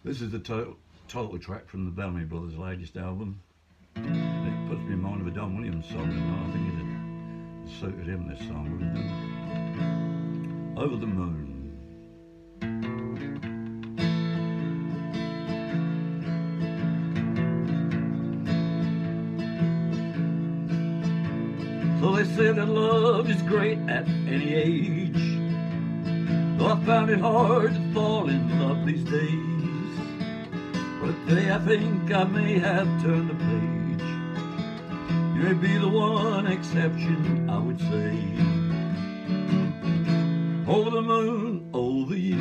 This is the title track from the Bellamy Brothers' latest album. It puts me in mind of a Don Williams song, and I think it suited him, this song, wouldn't it? Over the Moon. So they say that love is great at any age, though I found it hard to fall in love these days. But today I think I may have turned the page. You may be the one exception, I would say. Over the moon, over you.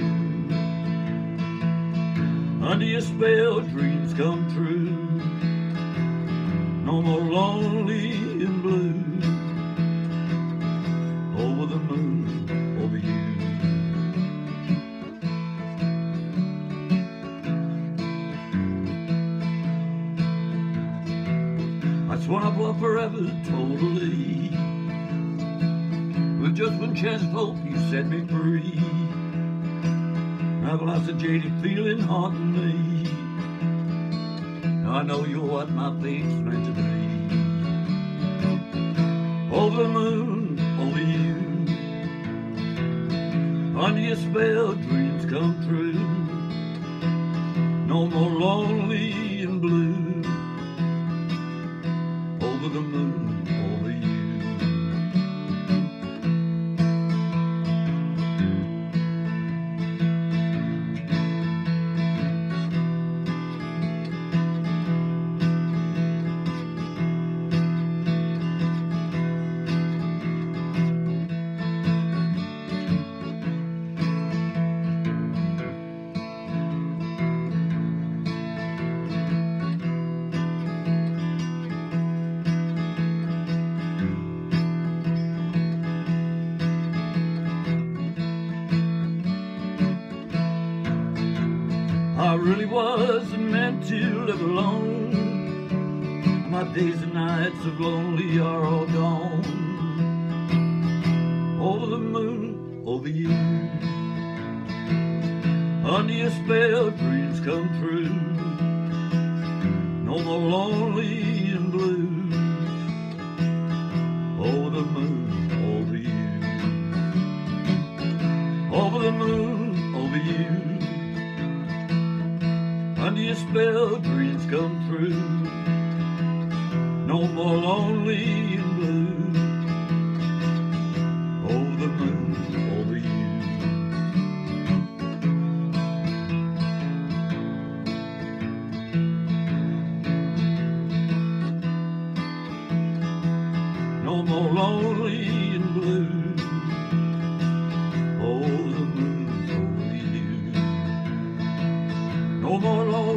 Under your spell, dreams come true. No more lonely and blue. Over the moon, over you. That's when I've loved forever, totally. With just one chance of hope, you set me free. I've lost a jaded feeling haunting me. Now I know you're what my fate's meant to be. Over the moon, over you. Under your spell, dreams come true. No more lonely and blue. Over the moon, over you. I really wasn't meant to live alone. My days and nights of lonely are all gone. Over the moon, over you. Under your spell, dreams come true. No more lonely and blue. Over the moon, over you. Over the moon, over you. Under your spell, dreams come true. No more lonely and blue. Over the moon, over you. No more lonely and blue. Over the moon, over you. No more lonely.